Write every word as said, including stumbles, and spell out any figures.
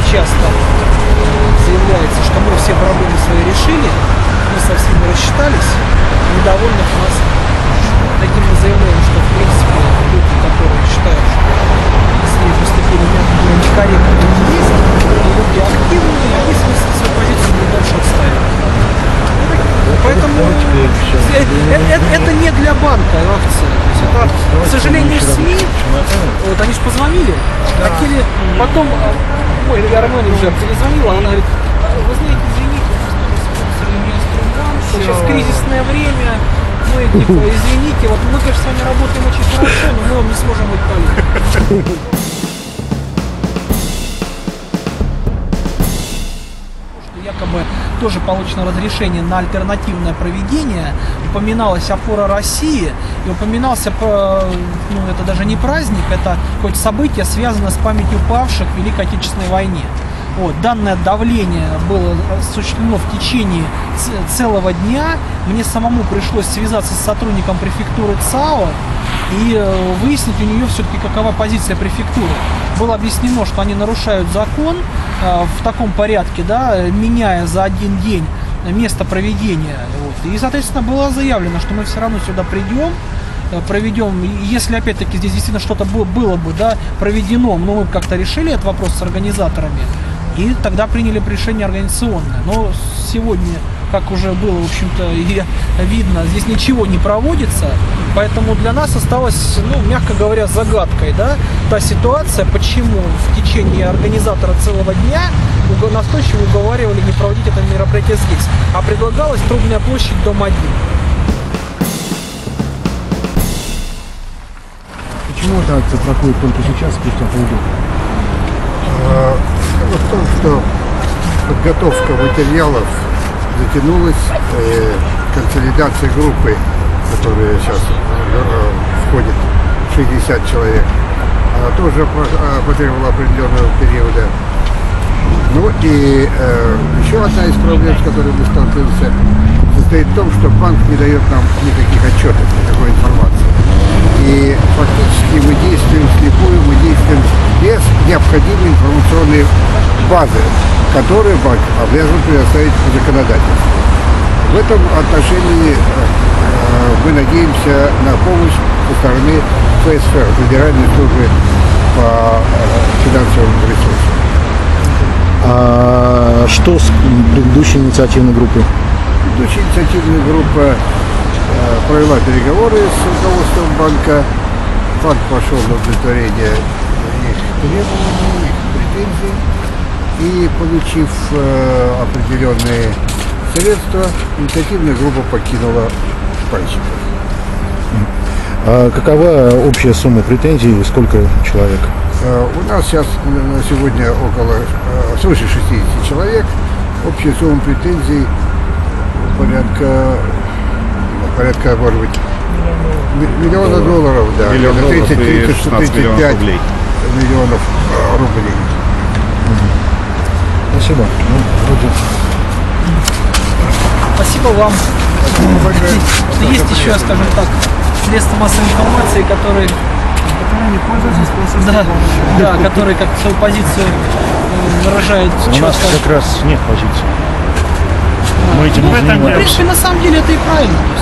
часто заявляется, что мы все проблемы свои решили, мы со всеми рассчитались, недовольных у нас таким мы заявляем, что в принципе люди, которые считают, что с ней поступили некорректно, есть, люди активные, они свою позицию будут дальше отстаивать. Поэтому это, это, это не для банка акция. Это, к сожалению, СМИ, вот они же позвонили, хотели, потом мой менеджер перезвонила, она говорит, вы знаете, извините, сейчас кризисное время, мы типа, извините, вот мы, конечно, с вами работаем очень хорошо, но мы вам не сможем быть полезны. Якобы тоже получено разрешение на альтернативное проведение, упоминалась опора России и упоминался, ну это даже не праздник, это хоть событие, связанное с памятью павших в Великой Отечественной войне. Вот, данное давление было осуществлено в течение целого дня. Мне самому пришлось связаться с сотрудником префектуры ЦАО и выяснить у нее все-таки, какова позиция префектуры. Было объяснено, что они нарушают закон э, в таком порядке, да, меняя за один день место проведения. Вот. И, соответственно, было заявлено, что мы все равно сюда придем, проведем, если опять-таки здесь действительно что-то было, было бы, да, проведено, но мы как-то решили этот вопрос с организаторами, и тогда приняли решение организационное. Но сегодня, как уже было, в общем-то, и видно, здесь ничего не проводится, поэтому для нас осталось, ну, мягко говоря, загадкой, да, та ситуация, почему в течение организатора целого дня настойчиво уговаривали не проводить это мероприятие здесь, а предлагалась Трубная площадь, дом один. Почему эта акция проходит только сейчас, спустя полгода? Дело в том, что подготовка материалов затянулась, э, консолидация группы, которая сейчас э, входит шестьдесят человек, она тоже потребовала определенного периода. Ну и э, еще одна из проблем, с которой мы столкнулись, состоит в том, что банк не дает нам никаких отчетов, никакой информации. И фактически мы действуем вслепую, мы действуем без необходимой информационной базы, которую банк обязан предоставить по законодательству. В этом отношении э, мы надеемся на помощь со стороны ФСФ, Федеральной службы по э, финансовым ресурсам. А что с предыдущей инициативной группой? Предыдущая инициативная группа провела переговоры с руководством банка. Банк пошел на удовлетворение их требований, их претензий. И, получив э, определенные средства, инициативная группа покинула пальчиков. А какова общая сумма претензий и сколько человек? Э, у нас сейчас на сегодня около э, свыше шестидесяти человек. Общая сумма претензий порядка порядка, может быть, миллиона долларов, да, миллион долларов и шестнадцать миллионов рублей. Миллионов рублей. Спасибо. Ну, вроде... Спасибо вам. Спасибо. Есть еще, скажем так, средства массовой информации, которые, да, да, которые как свою позицию выражают. У нас как раз нет позиции. Мы этим не занимаемся. В принципе, на самом деле это и правильно.